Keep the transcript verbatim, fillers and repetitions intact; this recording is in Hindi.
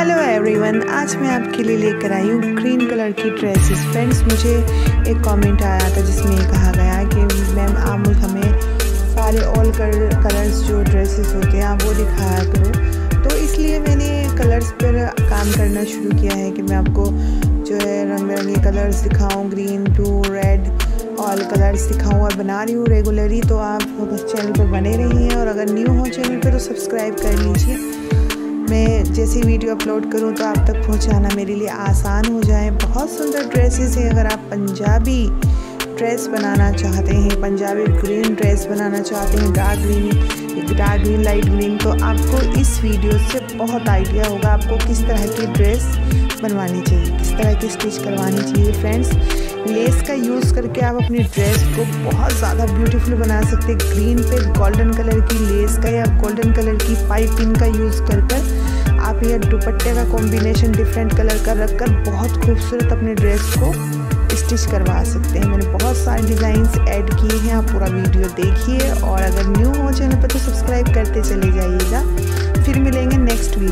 हेलो एवरीवन, आज मैं आपके लिए लेकर आई हूँ ग्रीन कलर की ड्रेसेस। फ्रेंड्स, मुझे एक कमेंट आया था जिसमें कहा गया कि मैम आप हमें सारे ऑल कलर्स जो ड्रेसेस होते हैं आप वो दिखाया करो। तो इसलिए मैंने कलर्स पर काम करना शुरू किया है कि मैं आपको जो है रंग बिरंगे कलर्स दिखाऊँ, green, blue, red, all colours दिखाऊँ और बना रही हूँ रेगुलरली। तो आप चैनल पर बने रहिए और अगर न्यू हो चैनल पर तो सब्सक्राइब कर लीजिए। मैं जैसी वीडियो अपलोड करूं तो आप तक पहुंचाना मेरे लिए आसान हो जाए। बहुत सुंदर ड्रेसेस हैं। अगर आप पंजाबी ड्रेस बनाना चाहते हैं, पंजाबी ग्रीन ड्रेस बनाना चाहते हैं, dark green dark green light green, तो आपको इस वीडियो से बहुत आइडिया होगा आपको किस तरह की ड्रेस बनवानी चाहिए, किस तरह की स्टिच करवानी चाहिए। फ्रेंड्स, लेस का यूज़ करके आप अपनी ड्रेस को बहुत ज़्यादा ब्यूटीफुल बना सकते हैं। ग्रीन पे गोल्डन कलर की लेस का या गोल्डन कलर की पाइपिंग का यूज़ कर कर आप ये दुपट्टे का कॉम्बिनेशन डिफरेंट कलर का रखकर बहुत खूबसूरत अपनी ड्रेस को स्टिच करवा सकते हैं। मैंने बहुत सारे डिज़ाइंस ऐड किए हैं, आप पूरा वीडियो देखिए और अगर न्यू हो चैनल पर तो सब्सक्राइब करते चले जाइएगा। फिर मिलेंगे नेक्स्ट वीडियो।